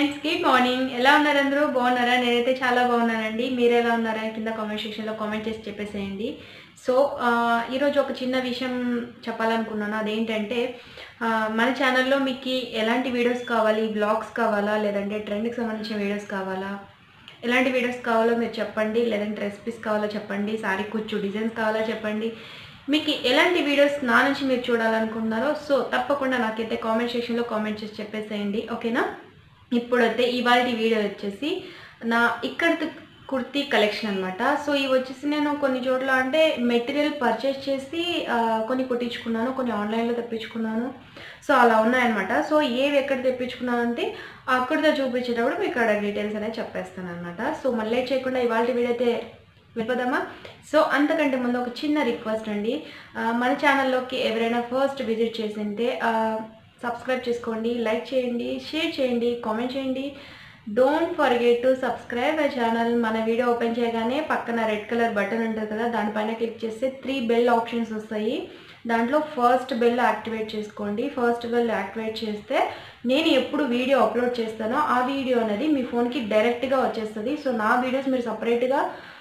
Friends good morning. ఎలా ఉన్నారు అందరూ? బాగున్నారా? నేనైతే చాలా బాగున్నానండి. మీరు ఎలా ఉన్నారా? కింద కామెంట్ సెక్షన్లో కామెంట్ చేసి చెప్పేసేయండి. సో ఈరోజు ఒక చిన్న విషయం చెప్పాలనుకున్నాను. అదేంటంటే మన ఛానల్లో మీకు ఎలాంటి వీడియోస్ కావాలి? బ్లాగ్స్ కావాలా, లేదంటే ట్రెండ్కి సంబంధించిన వీడియోస్ కావాలా, ఎలాంటి వీడియోస్ కావాలో మీరు చెప్పండి. లేదంటే రెసిపీస్ కావాలో చెప్పండి, సారీ కుచ్చు డిజైన్స్ కావాలో చెప్పండి. మీకు ఎలాంటి వీడియోస్ నా నుంచి మీరు చూడాలనుకుంటున్నారో సో తప్పకుండా నాకైతే కామెంట్ సెక్షన్లో కామెంట్ చేసి చెప్పేసేయండి, ఓకేనా? ఇప్పుడైతే ఇవాల్టి వీడియో వచ్చేసి నా ఇక్కడ కుర్తీ కలెక్షన్ అనమాట. సో ఇవి వచ్చేసి నేను కొన్ని చోట్ల అంటే మెటీరియల్ పర్చేస్ చేసి కొన్ని కుట్టించుకున్నాను, కొన్ని ఆన్లైన్లో తెప్పించుకున్నాను. సో అలా ఉన్నాయన్నమాట. సో ఏవి ఎక్కడ తెప్పించుకున్నానంటే అక్కడితో చూపించేటప్పుడు మీకు అక్కడ డీటెయిల్స్ అనేది చెప్పేస్తాను అనమాట. సో మళ్ళీ చేయకుండా ఇవాళ వీడియో అయితే వెళ్ళిపోదామా? సో అంతకంటే ముందు ఒక చిన్న రిక్వెస్ట్ అండి. మన ఛానల్లోకి ఎవరైనా ఫస్ట్ విజిట్ చేసింటే సబ్స్క్రైబ్ చేసుకోండి, లైక్ చేయండి, షేర్ చేయండి, కామెంట్ చేయండి. Don't forget to subscribe my channel. మన వీడియో ఓపెన్ చేయగానే పక్కన రెడ్ కలర్ బటన్ ఉంటుంది కదా, దానిపైన క్లిక్ చేస్తే 3 బెల్ ఆప్షన్స్ వస్తాయి. దాంట్లో ఫస్ట్ బెల్ యాక్టివేట్ చేసుకోండి. ఫస్ట్ బెల్ యాక్టివేట్ చేస్తే నేను ఎప్పుడు వీడియో అప్లోడ్ చేస్తానో ఆ వీడియో అనేది మీ ఫోన్కి డైరెక్ట్గా వచ్చేస్తుంది. సో నా వీడియోస్ మీరు సపరేట్గా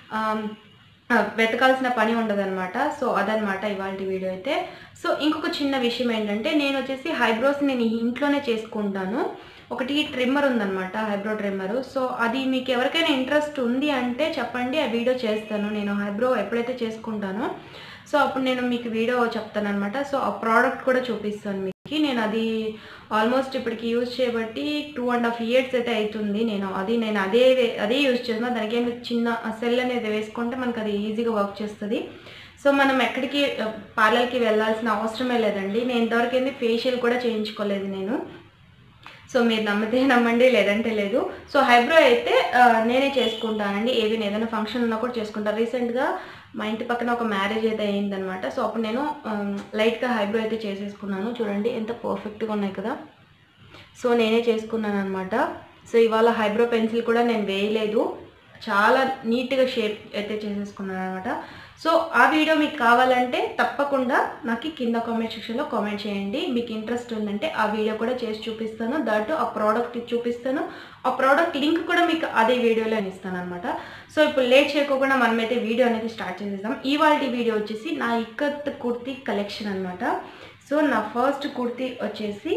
వెతకాల్సిన పని ఉండదన్నమాట. సో అదనమాట ఇవాళ వీడియో అయితే. సో ఇంకొక చిన్న విషయం ఏంటంటే నేను వచ్చేసి హైబ్రోస్ నేను ఇంట్లోనే చేసుకుంటాను. ఒకటి ట్రిమ్మర్ ఉందన్నమాట, హైబ్రో ట్రిమ్మరు. సో అది మీకు ఎవరికైనా ఇంట్రెస్ట్ ఉంది అంటే చెప్పండి, ఆ వీడియో చేస్తాను. నేను హైబ్రో ఎప్పుడైతే చేసుకుంటానో సో అప్పుడు నేను మీకు వీడియో చెప్తాను అనమాట. సో ఆ ప్రోడక్ట్ కూడా చూపిస్తాను మీకు. నేను అది ఆల్మోస్ట్ ఇప్పటికి యూజ్ చేయబట్టి 2.5 years అయితే అవుతుంది. నేను అదే యూజ్ చేస్తున్నా. దానికి ఏమి చిన్న సెల్ అనేది వేసుకుంటే మనకు అది ఈజీగా వర్క్ చేస్తుంది. సో మనం ఎక్కడికి పార్లర్కి వెళ్ళాల్సిన అవసరమే లేదండి. నేను ఇంతవరకు ఏంది ఫేషియల్ కూడా చేయించుకోలేదు నేను. సో మీరు నమ్మితే నమ్మండి, లేదంటే లేదు. సో హైబ్రో అయితే నేనే చేసుకుంటానండి. ఏదైనా ఏదైనా ఫంక్షన్ ఉన్నా కూడా చేసుకుంటాను. రీసెంట్గా మా ఇంటి పక్కన ఒక మ్యారేజ్ అయితే అయిందనమాట. సో అప్పుడు నేను లైట్గా హైబ్రో అయితే చేసేసుకున్నాను. చూడండి ఎంత పర్ఫెక్ట్గా ఉన్నాయి కదా. సో నేనే చేసుకున్నాను అనమాట. సో ఇవాళ హైబ్రో పెన్సిల్ కూడా నేను వేయలేదు, చాలా నీట్గా షేప్ అయితే చేసేసుకున్నాను అనమాట. సో ఆ వీడియో మీకు కావాలంటే తప్పకుండా నాకు కింద కామెంట్ సెక్షన్లో కామెంట్ చేయండి. మీకు ఇంట్రెస్ట్ ఉందంటే ఆ వీడియో కూడా చేసి చూపిస్తాను. దాంట్లో ఆ ప్రోడక్ట్ చూపిస్తాను. ఆ ప్రోడక్ట్ లింక్ కూడా మీకు అదే వీడియోలో ఇస్తాను అనమాట. సో ఇప్పుడు లేట్ చేయకుండా మనమైతే వీడియో అనేది స్టార్ట్ చేసేద్దాం. ఇవాళ వీడియో వచ్చేసి నా ఇక్కత్ కుర్తీ కలెక్షన్ అనమాట. సో నా ఫస్ట్ కుర్తీ వచ్చేసి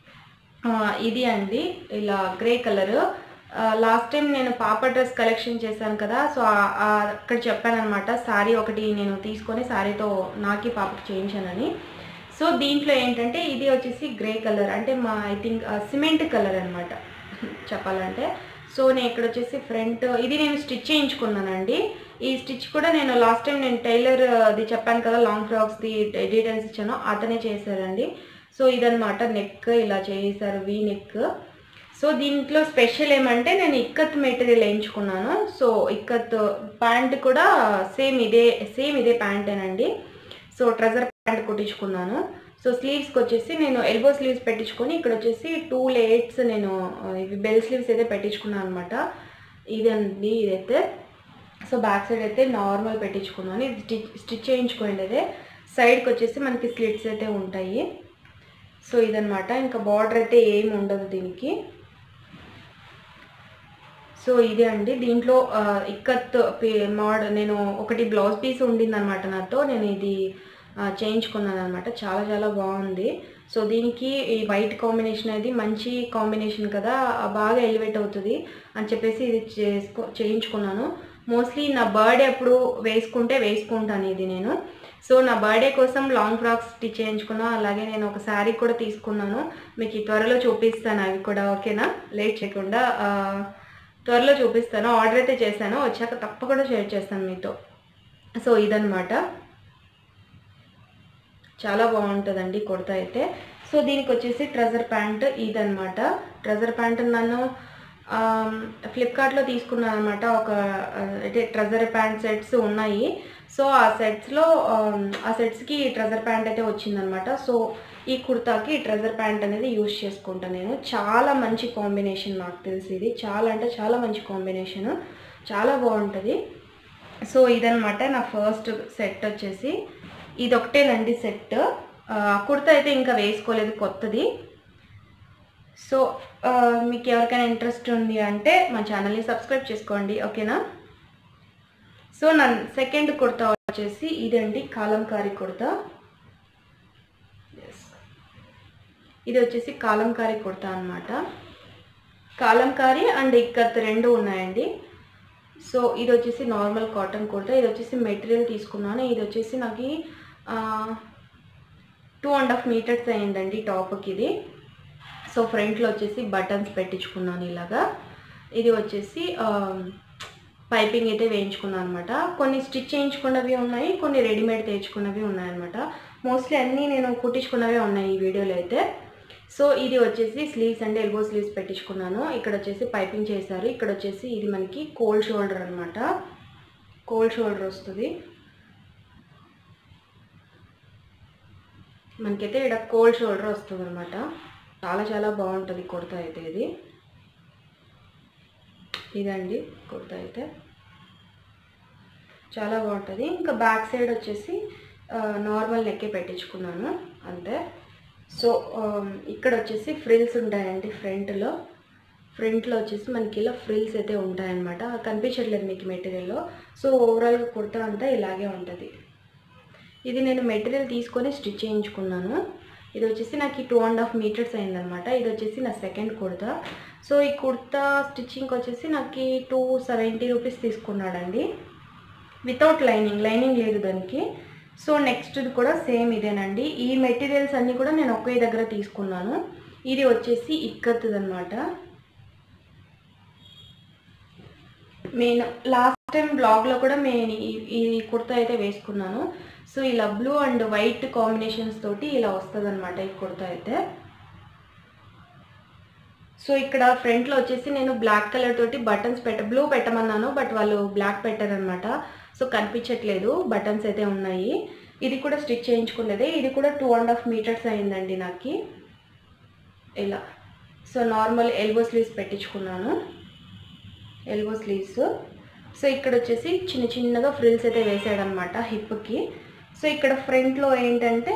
ఇది అండి, ఇలా గ్రే కలర్. లాస్ట్ టైం నేను పాప డ్రెస్ కలెక్షన్ చేశాను కదా, సో అక్కడ చెప్పాను అనమాట. శారీ ఒకటి నేను తీసుకొని శారీతో నాకి పాపకి చేయించానని. సో దీంట్లో ఏంటంటే ఇది వచ్చేసి గ్రే కలర్, అంటే ఐ థింక్ సిమెంట్ కలర్ అనమాట చెప్పాలంటే. సో నేను ఇక్కడ వచ్చేసి ఫ్రంట్ ఇది నేను స్టిచ్ చేయించుకున్నానండి. ఈ స్టిచ్ కూడా నేను లాస్ట్ టైం నేను టైలర్ అది చెప్పాను కదా, లాంగ్ ఫ్రాక్స్ది డీటెయిల్స్ ఇచ్చాను, అతనే చేశారండి. సో ఇదనమాట, నెక్ ఇలా చేశారు, వీ నెక్. సో దీంట్లో స్పెషల్ ఏమంటే నేను ఇక్కత్ మెటీరియల్ వేయించుకున్నాను. సో ఇక్కత్ ప్యాంట్ కూడా సేమ్ ఇదే ప్యాంటేనండి. సో ట్రెజర్ ప్యాంట్ కుట్టించుకున్నాను. సో స్లీవ్స్కి వచ్చేసి నేను ఎల్బో స్లీవ్స్ పెట్టించుకొని ఇక్కడ వచ్చేసి 2 layers నేను ఇవి బెల్ స్లీవ్స్ అయితే పెట్టించుకున్నాను అనమాట. ఇదండి ఇదైతే. సో బ్యాక్ సైడ్ అయితే నార్మల్ పెట్టించుకున్నాను. ఇది స్టిచ్ చేయించుకోండి. అదే సైడ్కి వచ్చేసి మనకి స్లిట్స్ అయితే ఉంటాయి. సో ఇదనమాట. ఇంకా బార్డర్ అయితే ఏమి ఉండదు దీనికి. సో ఇదే అండి. దీంట్లో ఇక్కత్ నేను ఒకటి బ్లౌజ్ పీస్ ఉండిందనమాట నాతో, నేను ఇది చేయించుకున్నాను అనమాట. చాలా చాలా బాగుంది. సో దీనికి ఈ వైట్ కాంబినేషన్ అనేది మంచి కాంబినేషన్ కదా, బాగా ఎలివేట్ అవుతుంది అని చెప్పేసి ఇది చేయించుకున్నాను. మోస్ట్లీ నా బర్త్డే అప్పుడు వేసుకుంటాను ఇది నేను. సో నా బర్త్డే కోసం లాంగ్ ఫ్రాక్స్ స్టిచ్ చేయించుకున్నాను. అలాగే నేను ఒక శారీ కూడా తీసుకున్నాను, మీకు త్వరలో చూపిస్తాను అవి కూడా, ఓకేనా? లేట్ చేయకుండా త్వరలో చూపిస్తాను. ఆర్డర్ అయితే చేశాను, వచ్చాక తప్పకుండా షేర్ చేస్తాను మీతో. సో ఇదనమాట, చాలా బాగుంటుందండి కుర్తా అయితే. సో దీనికి వచ్చేసి ట్రెజర్ ప్యాంట్ ఇదనమాట. ట్రెజర్ ప్యాంట్ నన్ను ఫ్లిప్కార్ట్లో తీసుకున్నాను అనమాట. అంటే ట్రెజర్ ప్యాంట్ సెట్స్ ఉన్నాయి. సో ఆ సెట్స్కి ట్రెజర్ ప్యాంట్ అయితే వచ్చిందనమాట. సో ఈ కుర్తాకి ట్రెజర్ ప్యాంట్ అనేది యూజ్ చేసుకుంటాను నేను. చాలా మంచి కాంబినేషన్, నాకు తెలిసి ఇది చాలా అంటే చాలా మంచి కాంబినేషన్, చాలా బాగుంటుంది. సో ఇదనమాట నా ఫస్ట్ సెట్ వచ్చేసి. ఇది ఒకటేనండి సెట్. కుర్తా అయితే ఇంకా వేసుకోలేదు, కొత్తది. సో మీకు ఎవరికైనా ఇంట్రెస్ట్ ఉంది అంటే మా ఛానల్ని సబ్స్క్రైబ్ చేసుకోండి, ఓకేనా. సో నా సెకండ్ కుర్తా వచ్చేసి ఇదండి, కాలంకారీ కుర్తా. ఇది వచ్చేసి కాలంకారీ కుర్తా అనమాట. కాలంకారీ అండ్ ఇక్కత్ రెండు ఉన్నాయండి. సో ఇది వచ్చేసి నార్మల్ కాటన్ కుర్తా. ఇది వచ్చేసి మెటీరియల్ తీసుకున్నాను. ఇది వచ్చేసి నాకు 2.5 మీటర్స్ అయిందండి టాప్కి ఇది. సో ఫ్రంట్లో వచ్చేసి బటన్స్ పెట్టించుకున్నాను ఇలాగా. ఇది వచ్చేసి పైపింగ్ అయితే వేయించుకున్నాను అనమాట. కొన్ని స్టిచ్ చేయించుకున్నవి ఉన్నాయి, కొన్ని రెడీమేడ్ తెచ్చుకున్నవి ఉన్నాయన్నమాట. మోస్ట్లీ అన్నీ నేను కుట్టించుకున్నవే ఉన్నాయి ఈ వీడియోలో అయితే. సో ఇది వచ్చేసి స్లీవ్స్ అండి, ఎల్బో స్లీవ్స్ పెట్టించుకున్నాను. ఇక్కడ వచ్చేసి పైపింగ్ చేశారు. ఇక్కడ వచ్చేసి ఇది మనకి కోల్డ్ షోల్డర్ అనమాట. కోల్డ్ షోల్డర్ వస్తుంది మనకైతే. ఇక్కడ కోల్డ్ షోల్డర్ వస్తుంది అనమాట. చాలా చాలా బాగుంటుంది కుర్తా అయితే ఇది. ఇదండి కుర్తా అయితే చాలా బాగుంటుంది. ఇంకా బ్యాక్ సైడ్ వచ్చేసి నార్మల్ నెక్కే పెట్టించుకున్నాను అంతే. సో ఇక్కడ వచ్చేసి ఫ్రిల్స్ ఉంటాయండి ఫ్రంట్లో వచ్చేసి మనకి ఇలా ఫ్రిల్స్ అయితే ఉంటాయన్నమాట. కనిపించట్లేదు మీకు మెటీరియల్లో. సో ఓవరాల్గా కుర్తా అంతా ఇలాగే ఉంటుంది. ఇది నేను మెటీరియల్ తీసుకొని స్టిచ్ చేయించుకున్నాను. ఇది వచ్చేసి నాకు 2.5 మీటర్స్ అయిందనమాట. ఇది వచ్చేసి నా సెకండ్ కుర్తా. సో ఈ కుర్తా స్టిచ్చింగ్కి వచ్చేసి నాకు 270 రూపీస్ తీసుకున్నాడండి, వితౌట్ లైనింగ్ లేదు దానికి. సో నెక్స్ట్ది కూడా సేమ్ ఇదేనండి. ఈ మెటీరియల్స్ అన్నీ కూడా నేను ఒకే దగ్గర తీసుకున్నాను. ఇది వచ్చేసి ఇక్కత్ది అనమాట. నేను లాస్ట్ టైం బ్లాగ్లో కూడా ఈ కుర్తా అయితే వేసుకున్నాను. సో ఇలా బ్లూ అండ్ వైట్ కాంబినేషన్స్ తోటి ఇలా వస్తుంది అనమాట ఈ కుర్తా అయితే. సో ఇక్కడ ఫ్రంట్లో వచ్చేసి నేను బ్లాక్ కలర్ తోటి బటన్స్ బ్లూ పెట్టమన్నాను, బట్ వాళ్ళు బ్లాక్ పెట్టారనమాట. సో కనిపించట్లేదు, బటన్స్ అయితే ఉన్నాయి. ఇది కూడా స్టిచ్ చేయించుకున్నదే. ఇది కూడా 2.5 మీటర్స్ అయిందండి నాకు ఇలా. సో నార్మల్ ఎల్బో స్లీవ్స్ పెట్టించుకున్నాను, ఎల్బో స్లీవ్స్. సో ఇక్కడ వచ్చేసి చిన్నగా ఫ్రిల్స్ అయితే వేసాడనమాట హిప్కి. సో ఇక్కడ ఫ్రంట్లో ఏంటంటే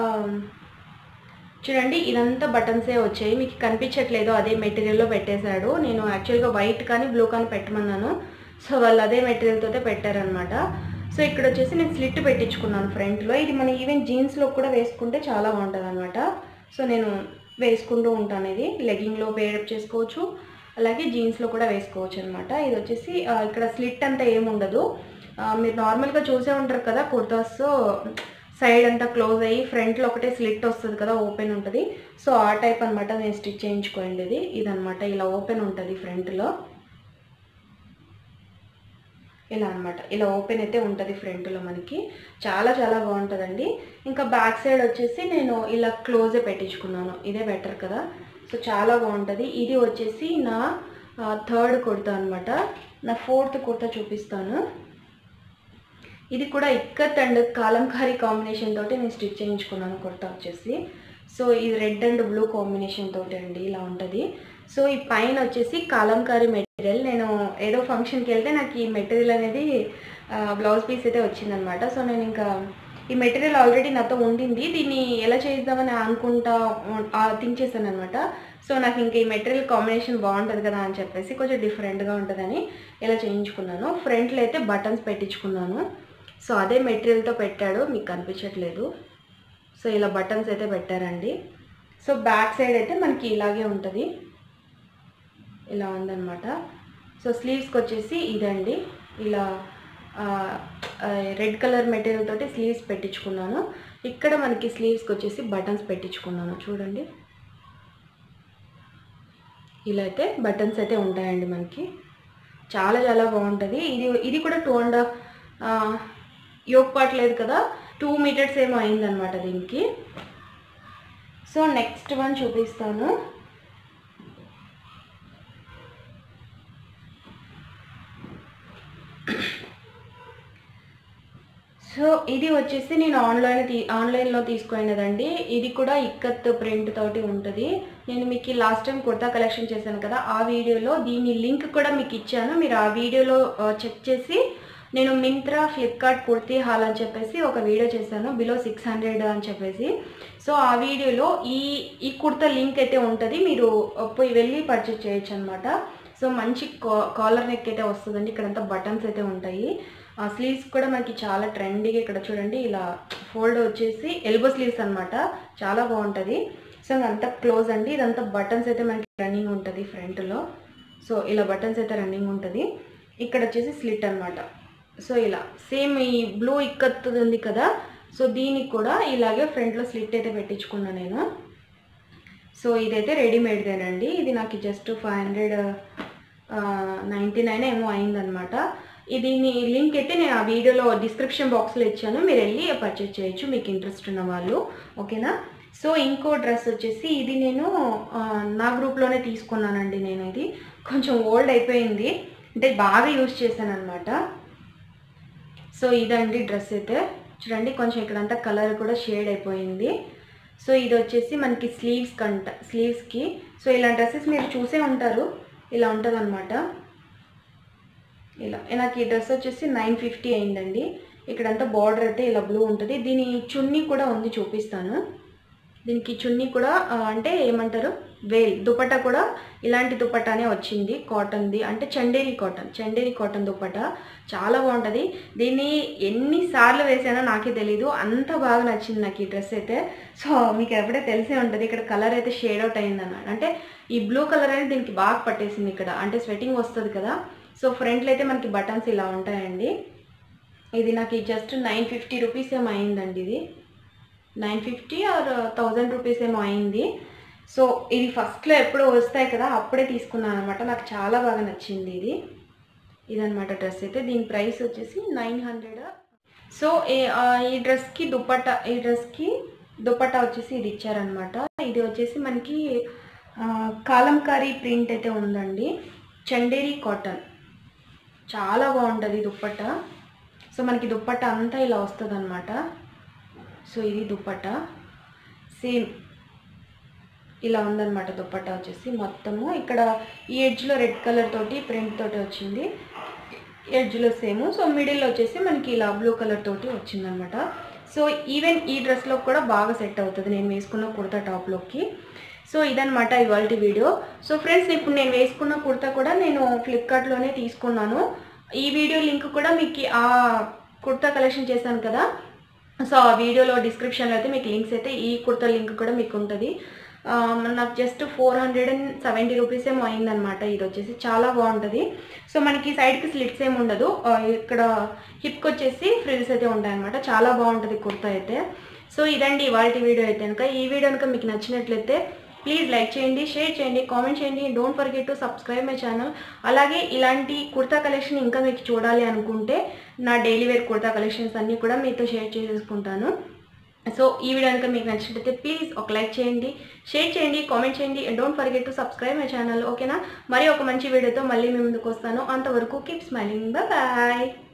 చూడండి, ఇదంతా బటన్సే వచ్చాయి. మీకు కనిపించట్లేదు, అదే మెటీరియల్లో పెట్టేశాడు. నేను యాక్చువల్గా వైట్ కానీ బ్లూ కానీ పెట్టమన్నాను. సో వాళ్ళు అదే మెటీరియల్తో పెట్టారనమాట. సో ఇక్కడ వచ్చేసి నేను స్లిట్ పెట్టించుకున్నాను ఫ్రంట్లో. ఇది మన ఈవెన్ జీన్స్లో కూడా వేసుకుంటే చాలా బాగుంటుంది అనమాట. సో నేను వేసుకుంటూ ఉంటాను. ఇది లెగ్గింగ్లో పేరప్ చేసుకోవచ్చు, అలాగే జీన్స్లో కూడా వేసుకోవచ్చు అనమాట. ఇది వచ్చేసి ఇక్కడ స్లిట్ అంతా ఏముండదు. మీరు నార్మల్గా చూసే ఉంటారు కదా కుర్తాస్, సైడ్ అంతా క్లోజ్ అయ్యి ఫ్రంట్లో ఒకటే స్లిట్ వస్తుంది కదా, ఓపెన్ ఉంటుంది. సో ఆ టైప్ అనమాట నేను స్టిచ్ చేయించుకోండి. ఇదనమాట ఇలా ఓపెన్ ఉంటుంది ఫ్రంట్లో, ఇలా అనమాట. ఇలా ఓపెన్ అయితే ఉంటుంది ఫ్రంట్లో మనకి. చాలా చాలా బాగుంటుందండి. ఇంకా బ్యాక్ సైడ్ వచ్చేసి నేను ఇలా క్లోజే పెట్టించుకున్నాను. ఇదే బెటర్ కదా. సో చాలా బాగుంటుంది. ఇది వచ్చేసి నా థర్డ్ కుర్తా అనమాట. నా ఫోర్త్ కుర్తా చూపిస్తాను. ఇది కూడా ఇక్కత్ అండ్ కాలంకారీ కాంబినేషన్ తోటి నేను స్టిచ్ చేయించుకున్నాను కుర్తా వచ్చేసి. సో ఇది రెడ్ అండ్ బ్లూ కాంబినేషన్ తోటి అండి ఇలా ఉంటుంది. సో ఈ పైన వచ్చేసి కాలంకారీ మెటీరియల్. నేను ఏదో ఫంక్షన్కి వెళ్తే నాకు ఈ మెటీరియల్ అనేది బ్లౌజ్ పీస్ అయితే వచ్చిందనమాట. సో నేను ఇంకా ఈ మెటీరియల్ ఆల్రెడీ నాతో ఉండింది, దీన్ని ఎలా చేద్దామని అనుకుంటా థింక్ చేశాను అనమాట. సో నాకు ఇంకా ఈ మెటీరియల్ కాంబినేషన్ బాగుంటుంది కదా అని చెప్పేసి కొంచెం డిఫరెంట్గా ఉంటుందని ఇలా చేయించుకున్నాను. ఫ్రంట్లో అయితే బటన్స్ పెట్టించుకున్నాను. సో అదే మెటీరియల్తో పెట్టాడు, మీకు కనిపించట్లేదు. సో ఇలా బటన్స్ అయితే పెట్టారండి. సో బ్యాక్ సైడ్ అయితే మనకి ఇలాగే ఉంటుంది, ఇలా ఉందన్నమాట. సో స్లీవ్స్కి వచ్చేసి ఇదండి, ఇలా రెడ్ కలర్ మెటీరియల్ తోటి స్లీవ్స్ పెట్టించుకున్నాను. ఇక్కడ మనకి స్లీవ్స్కి వచ్చేసి బటన్స్ పెట్టించుకున్నాను చూడండి. ఇలా అయితే బటన్స్ అయితే ఉంటాయండి మనకి. చాలా చాలా బాగుంటుంది. ఇది కూడా 2.5 యోక్ పార్ట్ లేదు కదా, 2 మీటర్స్ ఏమో అయిందనమాట దీనికి. సో నెక్స్ట్ వన్ చూపిస్తాను. సో ఇది వచ్చేసి నేను ఆన్లైన్లో తీసుకున్నదండి. ఇది కూడా ఇక్కత్ ప్రింట్ తోటి ఉంటుంది. నేను మీకు లాస్ట్ టైం కుర్తా కలెక్షన్ చేశాను కదా, ఆ వీడియోలో దీని లింక్ కూడా మీకు ఇచ్చాను. మీరు ఆ వీడియోలో చెక్ చేసి నేను మింత్రా, ఫ్లిప్కార్ట్ కుర్తీ హాల్ అని చెప్పేసి ఒక వీడియో చేశాను, బిలో 600 అని చెప్పేసి. సో ఆ వీడియోలో ఈ కుర్తా లింక్ అయితే ఉంటుంది, మీరు పోయి వెళ్ళి పర్చేస్ చేయొచ్చు అనమాట. సో మంచి కాలర్ నెక్ అయితే వస్తుందండి. ఇక్కడంతా బటన్స్ అయితే ఉంటాయి. స్లీవ్స్ కూడా మనకి చాలా ట్రెండీగా, ఇక్కడ చూడండి ఇలా ఫోల్డ్ వచ్చేసి ఎల్బో స్లీవ్స్ అనమాట, చాలా బాగుంటుంది. సో అంతా క్లోజ్ అండి. ఇదంతా బటన్స్ అయితే మనకి రన్నింగ్ ఉంటుంది ఫ్రంట్లో. సో ఇలా బటన్స్ అయితే రన్నింగ్ ఉంటుంది. ఇక్కడ వచ్చేసి స్లిట్ అనమాట. సో ఇలా సేమ్ ఈ బ్లూ ఇక్కత్ ఉంది కదా, సో దీనికి కూడా ఇలాగే ఫ్రంట్లో స్లిట్ అయితే పెట్టించుకున్నాను నేను. సో ఇదైతే రెడీమేడ్దేనండి. ఇది నాకు జస్ట్ 599 ఏమో అయిందనమాట. దీని లింక్ అయితే నేను ఆ వీడియోలో డిస్క్రిప్షన్ బాక్స్లో ఇచ్చాను, మీరు వెళ్ళి పర్చేజ్ చేయొచ్చు మీకు ఇంట్రెస్ట్ ఉన్న వాళ్ళు, ఓకేనా. సో ఇంకో డ్రెస్ వచ్చేసి ఇది నేను నా గ్రూప్లోనే తీసుకున్నానండి. నేను ఇది కొంచెం ఓల్డ్ అయిపోయింది, అంటే బాగా యూజ్ చేశాను అనమాట. సో ఇదండి డ్రెస్ అయితే చూడండి, కొంచెం ఇక్కడంతా కలర్ కూడా షేడ్ అయిపోయింది. సో ఇది వచ్చేసి మనకి స్లీవ్స్కి సో ఇలా డ్రెస్సెస్ మీరు చూసే ఉంటారు, ఇలా ఉంటుంది అనమాట. ఇలా నాకు ఈ డ్రెస్ వచ్చేసి 950 అయిందండి. ఇక్కడంతా బార్డర్ అయితే ఇలా బ్లూ ఉంటుంది. దీని చున్నీ కూడా ఉంది, చూపిస్తాను. దీనికి చున్నీ కూడా అంటే ఏమంటారు, దుపట్టా కూడా ఇలాంటి దుపట్టానే వచ్చింది, కాటన్ది, అంటే చందేరి కాటన్ దుపట్టా, చాలా బాగుంటుంది. దీన్ని ఎన్నిసార్లు వేసానో నాకే తెలీదు, అంత బాగా నచ్చింది నాకు ఈ డ్రెస్ అయితే. సో మీకు ఎప్పుడే తెలిసే ఉంటుంది, ఇక్కడ కలర్ అయితే షేడ్ అవుట్ అయింది అన్నమాట. అంటే ఈ బ్లూ కలర్ అనేది దీనికి బాగా పట్టేసింది ఇక్కడ, అంటే స్వెటింగ్ వస్తుంది కదా. సో ఫ్రంట్లో అయితే మనకి బటన్స్ ఇలా ఉంటాయండి. ఇది నాకు జస్ట్ 950 రూపీస్ ఏమో అయిందండి. ఇది 950 ఆర్ 1000 రూపీస్ ఏమో అయింది. సో ఇది ఫస్ట్లో ఎప్పుడో వస్తాయి కదా, అప్పుడే తీసుకున్నాను అనమాట. నాకు చాలా బాగా నచ్చింది ఇదనమాట డ్రెస్ అయితే. దీని ప్రైస్ వచ్చేసి 900. సో ఈ డ్రెస్కి దుపట్టా వచ్చేసి ఇది ఇచ్చారనమాట. ఇది వచ్చేసి మనకి కాలంకారీ ప్రింట్ అయితే ఉందండి, చందేరి కాటన్, చాలా బాగుంటుంది దుపట్టా. సో మనకి దుపట్టా అంతా ఇలా వస్తుంది అనమాట. సో ఇది దుపట్టా సేమ్ ఇలా ఉందన్నమాట. దుపట్టా వచ్చేసి మొత్తము ఇక్కడ ఈ ఎడ్జ్లో రెడ్ కలర్ తోటి ప్రింట్ తోటి వచ్చింది, ఎడ్జ్లో సేమ్. సో మిడిల్లో వచ్చేసి మనకి ఇలా బ్లూ కలర్ తోటి వచ్చిందనమాట. సో ఈవెన్ ఈ డ్రెస్లో కూడా బాగా సెట్ అవుతుంది నేను వేసుకున్న కుర్తా టాప్లోకి. సో ఇదనమాట ఇవాళ వీడియో. సో ఫ్రెండ్స్, ఇప్పుడు నేను వేసుకున్న కుర్తా కూడా నేను ఫ్లిప్కార్ట్లోనే తీసుకున్నాను. ఈ వీడియో లింక్ కూడా మీకు ఆ కుర్తా కలెక్షన్ చేశాను కదా, సో ఆ వీడియోలో డిస్క్రిప్షన్లో అయితే మీకు లింక్స్ అయితే ఈ కుర్తా లింక్ కూడా మీకు ఉంటుంది. నాకు జస్ట్ 470 రూపీస్ ఏమో అయిందనమాట. ఇది వచ్చేసి చాలా బాగుంటుంది. సో మనకి సైడ్కి స్లిట్స్ ఏమి ఉండదు, ఇక్కడ హిప్కి వచ్చేసి ఫ్రిల్స్ అయితే ఉంటాయన్నమాట. చాలా బాగుంటుంది కుర్తా అయితే. సో ఇదండి ఇవాళ వీడియో అయితే. కనుక ఈ వీడియో కనుక మీకు నచ్చినట్లయితే ప్లీజ్ లైక్ చేయండి, షేర్ చేయండి, కామెంట్ చేయండి. Don't forget to subscribe my channel. అలాగే ఇలాంటి కుర్తా కలెక్షన్ ఇంకా మీకు చూడాలి అనుకుంటే నా డైలీ వేర్ కుర్తా కలెక్షన్స్ అన్నీ కూడా మీతో షేర్ చేసుకుంటాను. సో ఈ వీడియో కనుక మీకు నచ్చినట్లయితే ప్లీజ్ ఒక లైక్ చేయండి, షేర్ చేయండి, కామెంట్ చేయండి. And don't forget to subscribe my channel, ఓకేనా. మరి ఒక మంచి వీడియోతో మళ్ళీ మీ ముందుకు వస్తాను. అంతవరకు కీప్ స్మైలింగ్, బాయ్.